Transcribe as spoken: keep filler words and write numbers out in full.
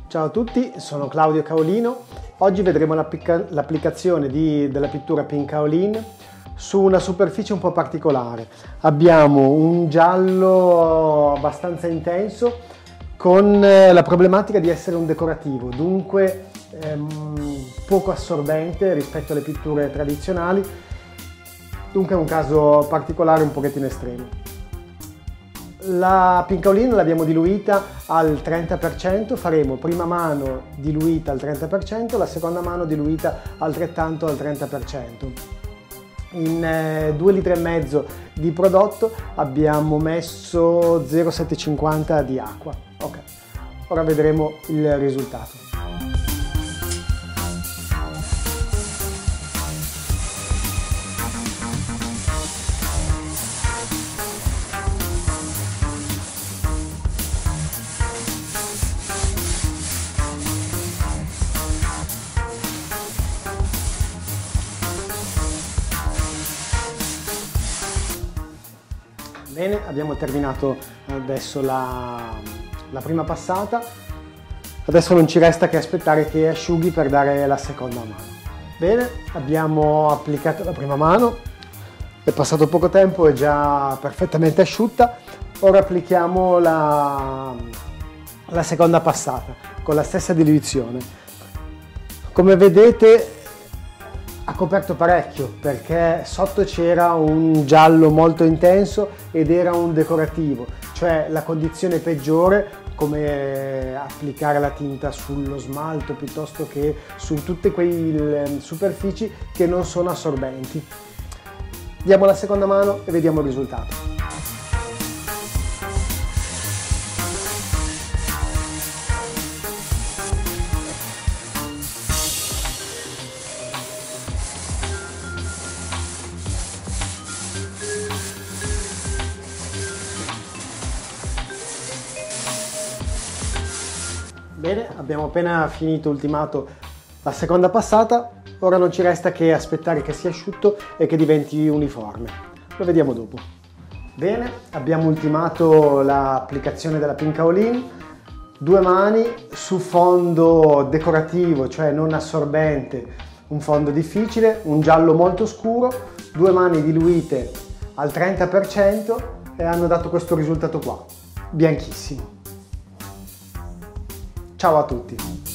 Ciao a tutti, sono Claudio Caolino. Oggi vedremo l'applicazione della pittura Pink Kaolin su una superficie un po' particolare. Abbiamo un giallo abbastanza intenso con la problematica di essere un decorativo, dunque ehm, poco assorbente rispetto alle pitture tradizionali, dunque è un caso particolare un pochettino estremo. La Pink Kaolin l'abbiamo diluita al trenta per cento, faremo prima mano diluita al trenta per cento, la seconda mano diluita altrettanto al trenta per cento. In eh, due litri e mezzo di prodotto abbiamo messo zero virgola settecentocinquanta di acqua. Ok, ora vedremo il risultato. Bene, abbiamo terminato adesso la, la prima passata, adesso non ci resta che aspettare che asciughi per dare la seconda mano. Bene, abbiamo applicato la prima mano, è passato poco tempo, è già perfettamente asciutta, ora applichiamo la, la seconda passata con la stessa diluizione. Come vedete ha coperto parecchio perché sotto c'era un giallo molto intenso ed era un decorativo, cioè la condizione peggiore come applicare la tinta sullo smalto piuttosto che su tutte quelle superfici che non sono assorbenti. Diamo la seconda mano e vediamo il risultato. Bene, abbiamo appena finito, ultimato la seconda passata, ora non ci resta che aspettare che sia asciutto e che diventi uniforme. Lo vediamo dopo. Bene, abbiamo ultimato l'applicazione della Pink Kaolin, due mani su fondo decorativo, cioè non assorbente, un fondo difficile, un giallo molto scuro, due mani diluite al trenta per cento e hanno dato questo risultato qua, bianchissimo. Ciao a tutti!